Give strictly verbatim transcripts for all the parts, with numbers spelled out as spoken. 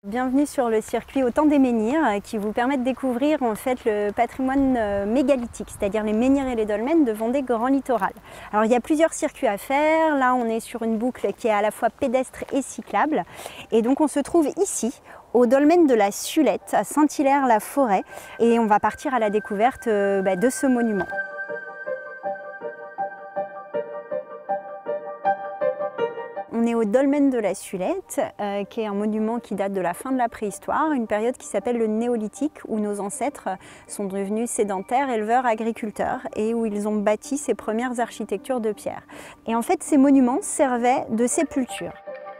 Bienvenue sur le circuit Au Temps des Menhirs qui vous permet de découvrir en fait le patrimoine mégalithique, c'est-à-dire les menhirs et les dolmens de Vendée Grand Littoral. Alors il y a plusieurs circuits à faire, là on est sur une boucle qui est à la fois pédestre et cyclable et donc on se trouve ici au dolmen de la Sulette à Saint-Hilaire-la-Forêt et on va partir à la découverte de ce monument. On est au dolmen de la Sulette, euh, qui est un monument qui date de la fin de la préhistoire, une période qui s'appelle le néolithique, où nos ancêtres sont devenus sédentaires, éleveurs, agriculteurs, et où ils ont bâti ces premières architectures de pierre. Et en fait, ces monuments servaient de sépulture.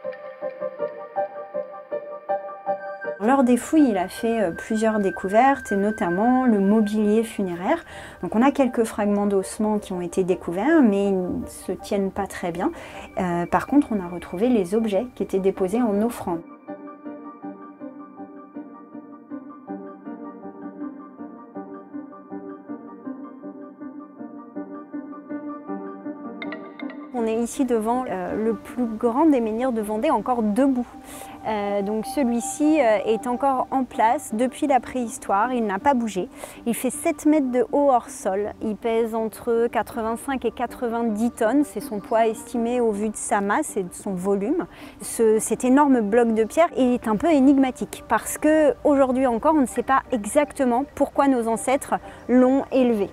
Lors des fouilles, il a fait plusieurs découvertes, et notamment le mobilier funéraire. Donc on a quelques fragments d'ossements qui ont été découverts, mais ils ne se tiennent pas très bien. Euh, par contre, on a retrouvé les objets qui étaient déposés en offrande. On est ici devant euh, le plus grand des menhirs de Vendée encore debout. Euh, donc celui-ci euh, est encore en place depuis la préhistoire, il n'a pas bougé. Il fait sept mètres de haut hors sol, il pèse entre quatre-vingt-cinq et quatre-vingt-dix tonnes, c'est son poids estimé au vu de sa masse et de son volume. Ce, cet énorme bloc de pierre est un peu énigmatique parce qu'aujourd'hui encore on ne sait pas exactement pourquoi nos ancêtres l'ont élevé.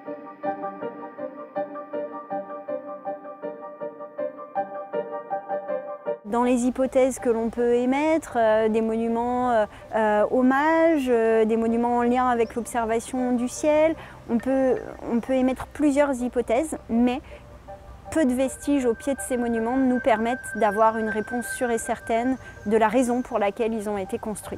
Dans les hypothèses que l'on peut émettre, euh, des monuments euh, euh, hommages, euh, des monuments en lien avec l'observation du ciel, on peut, on peut émettre plusieurs hypothèses, mais peu de vestiges au pied de ces monuments nous permettent d'avoir une réponse sûre et certaine de la raison pour laquelle ils ont été construits.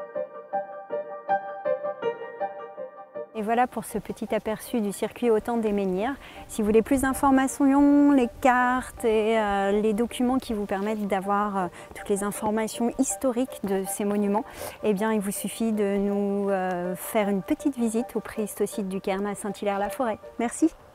Et voilà pour ce petit aperçu du circuit Au Temps des Menhirs. Si vous voulez plus d'informations, les cartes et euh, les documents qui vous permettent d'avoir euh, toutes les informations historiques de ces monuments, eh bien, il vous suffit de nous euh, faire une petite visite au Préhistocide du Cairn à Saint-Hilaire-la-Forêt. Merci.